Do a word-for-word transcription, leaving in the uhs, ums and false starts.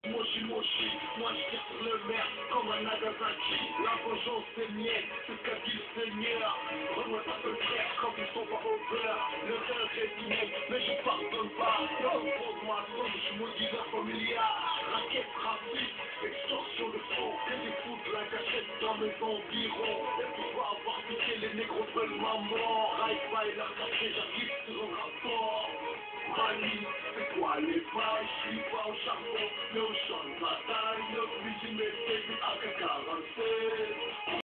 Moshi Moshi, moi je tire sur le maire comme un Nagasaki. La vengeance c'est mienne, c'est ce qu'a dit le Seigneur. Renoie ta peu frère quand ils sont pas au beurre. L'erreur est immense, mais je pardonne pas. Dans le fond de ma tombe, je maudis la familiale. Raquette, trafic, extorsion de faux. Que des fous de la cachette dans mes environs. Et pour pas avoir piqué, les négros veulent ma mort. Raïfa et leur café, j'arrive sur un rapport. Mali, c'est quoi les vaches? Je suis pas au charbon, mais au champ de bataille. neuf millimètres, début A K quarante-sept.